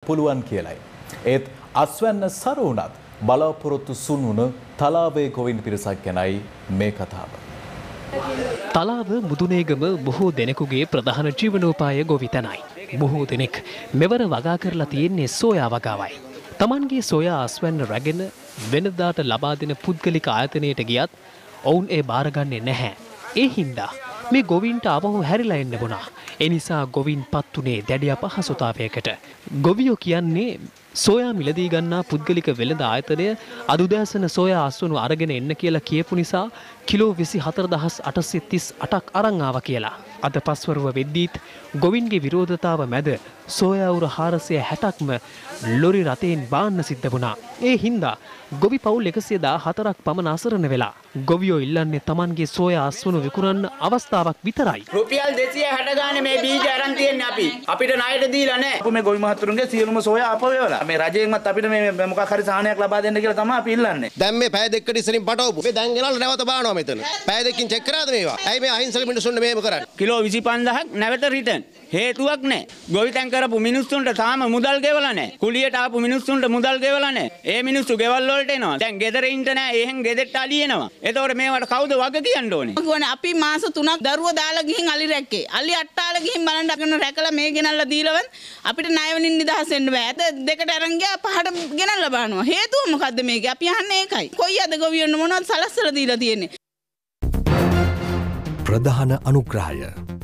පුළුවන් කියලයි. ඒත් අස්වැන්න සරු වුණත් බලාපොරොත්තු සුන් වුණ තලාවේ ගොවින් පිරිසක් ගැනයි මේ කතාව. තලාව මුදුනේගම බොහෝ දෙනෙකුගේ ප්‍රධාන ජීවනෝපාය ගොවි තැනයි. බොහෝ දෙනෙක් මෙවර වගා කරලා තියෙන්නේ සෝයා වගාවයි. තමන්ගේ සෝයා අස්වැන්න රැගෙන වෙනදාට ලබා දෙන පුද්ගලික ආයතනයට ගියත් ඔවුන් ඒ බාරගන්නේ නැහැ. ඒ හින්දා මේ ගොවින්ට අවහු හැරිලා එන්න වුණා. ඒ නිසා ගොවින් පත් උනේ දැඩි අපහසුතාවයකට. ගොවියෝ කියන්නේ සෝයා මිලදී ගන්නා පුද්ගලික වෙළඳ ආයතනය අද උදෑසන සෝයා අස්වනු අරගෙන එන්න කියලා කියපු නිසා කිලෝ 24838ක් අරන් ආවා කියලා. අද පස්වරුව වෙද්දීත් ගොවින්ගේ විරෝධතාව මැද සෝයා උර 460ක්ම ලොරි රථයෙන් බාන්න සිද්ධ වුණා. ඒ හින්දා ගොවි පවුල් 114ක් පමණ අසරණ වෙලා. ගොවියෝ ඉල්ලන්නේ Tamanගේ සෝයා අස්වනු විකුණන්න අවස්ථාවක් විතරයි. රුපියල් 260 ගානේ මේ බීජ අරන් තියන්නේ අපි. අපිට ණයට දීලා නැහැ. අපි මේ ගොවි මහතුරුන්ගේ සියලුම සෝයා අපවේවලා. මේ රජයෙන්වත් අපිට මේ මොකක් හරි සාහනයක් ලබා දෙන්න කියලා තමයි අපි ඉල්ලන්නේ. දැන් මේ පැය දෙකකට ඉස්සරින් පටවපු. මේ දැන් ගෙනල්ලා නැවත බානවා මෙතන. පැය දෙකකින් චෙක් කරාද මේවා? ඇයි මේ අහිංසක මිනිස්සුන්ට මේව කරන්නේ? කිලෝ 25000ක් නැවත රිටර්න්. හේතුවක් නැහැ. ගොවිතැන් කරපු මිනිස්සුන්ට තාම මුදල් ගෙවලා නැහැ. කුලියට ආපු මිනිස්සුන්ට මුදල් ගෙවලා නැහැ. ඒ මිනිස්සු ගෙවල් වලට එනවා. දැන් ගෙදර ඉන්න නැහැ. එහෙන් ගෙදරට අලියනවා. එතකොට මේවට කවුද වග කියන්න ඕනේ? කියන්නේ අපි මාස 3ක් දරුවෝ දාලා ගිහින් අලි රැක්කේ. අලි අට්ටාලා ගිහින් බලන්න අකන රැකලා මේ ගෙනල්ලා දීලවන් අපිට ණයවලින් නිදහස් වෙන්න බෑ. අද දෙකට අරන් ගියා පහට ගෙනල්ලා බානවා. හේතුව මොකද්ද මේකේ? අපි අහන්නේ ඒකයි. කොයි අද ගොවියොන්න මොනවද සලස්සලා දීලා තියෙන්නේ? ප්‍රධාන අනුග්‍රහය